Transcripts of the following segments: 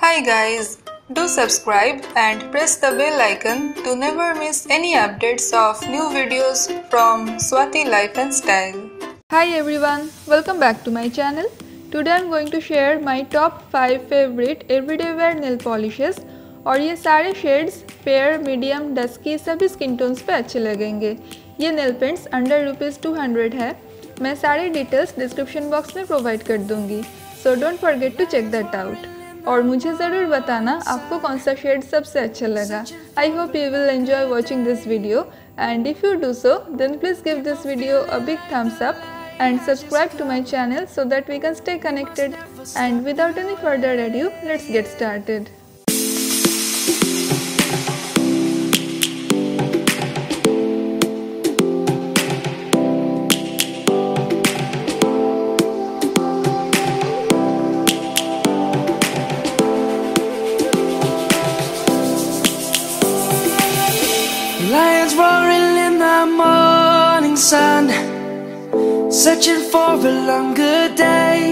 Hi guys, do subscribe and press the bell icon to never miss any updates of new videos from Swati Life and Style. Hi everyone, welcome back to my channel. Today I'm going to share my top 5 favorite everyday wear nail polishes और ये सारे shades fair, medium, dusky सभी skin tones पे अच्छे लगेंगे। ये nail paints under ₹200 है। मैं सारे डिटेल्स डिस्क्रिप्शन बॉक्स में प्रोवाइड कर दूंगी, so don't forget to check that out. और मुझे ज़रूर बताना आपको कौन सा शेड सबसे अच्छा लगा। I hope you will enjoy watching this video and if you do so then please give this video a big thumbs up and subscribe to my channel so that we can stay connected. And without any further ado, let's get started. Lions roaring in the morning sun, searching for a longer day.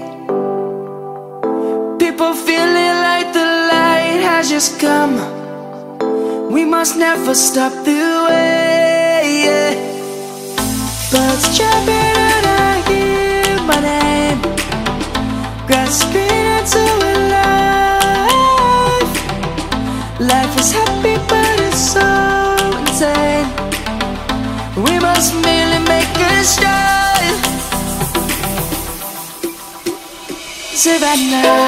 People feeling like the light has just come. We must never stop the way. Birds chirping and I hear my name, grasping into a life. Life is happy but it's so insane. We must merely make a start. Savannah,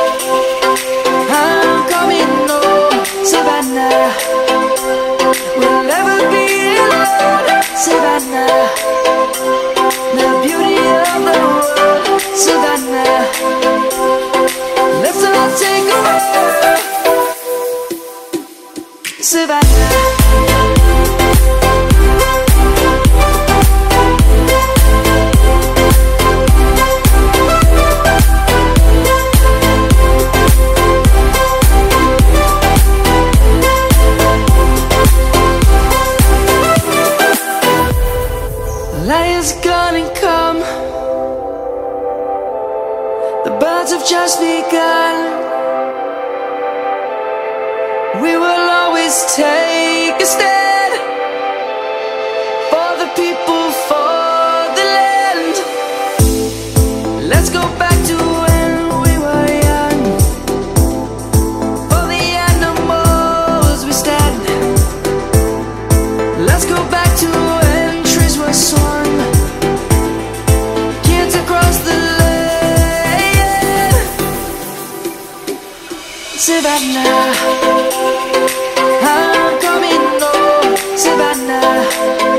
I'm coming home. Savannah, we'll never be alone. Savannah, the beauty of the world. Savannah, let's all take a walk. Savannah. Lions gonna come. The birds have just begun. We will always take a stand for the people, for the land. Let's go back to when we were young. For the animals we stand. Let's go back to when trees were swung. Savannah, I'm coming home. Savannah.